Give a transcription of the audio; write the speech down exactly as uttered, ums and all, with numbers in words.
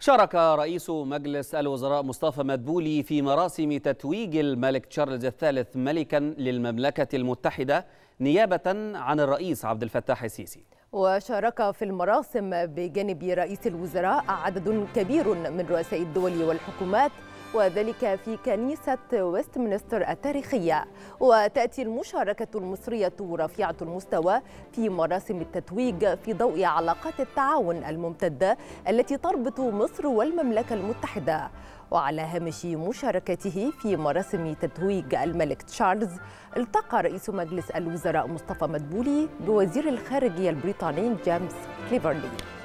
شارك رئيس مجلس الوزراء مصطفى مدبولي في مراسم تتويج الملك تشارلز الثالث ملكا للمملكة المتحدة نيابة عن الرئيس عبد الفتاح السيسي. وشارك في المراسم بجانب رئيس الوزراء عدد كبير من رؤساء الدول والحكومات، وذلك في كنيسة ويستمنستر التاريخية. وتأتي المشاركة المصرية رفيعة المستوى في مراسم التتويج في ضوء علاقات التعاون الممتدة التي تربط مصر والمملكة المتحدة. وعلى هامش مشاركته في مراسم تتويج الملك تشارلز، التقى رئيس مجلس الوزراء مصطفى مدبولي بوزير الخارجية البريطاني جيمس كليفرلي.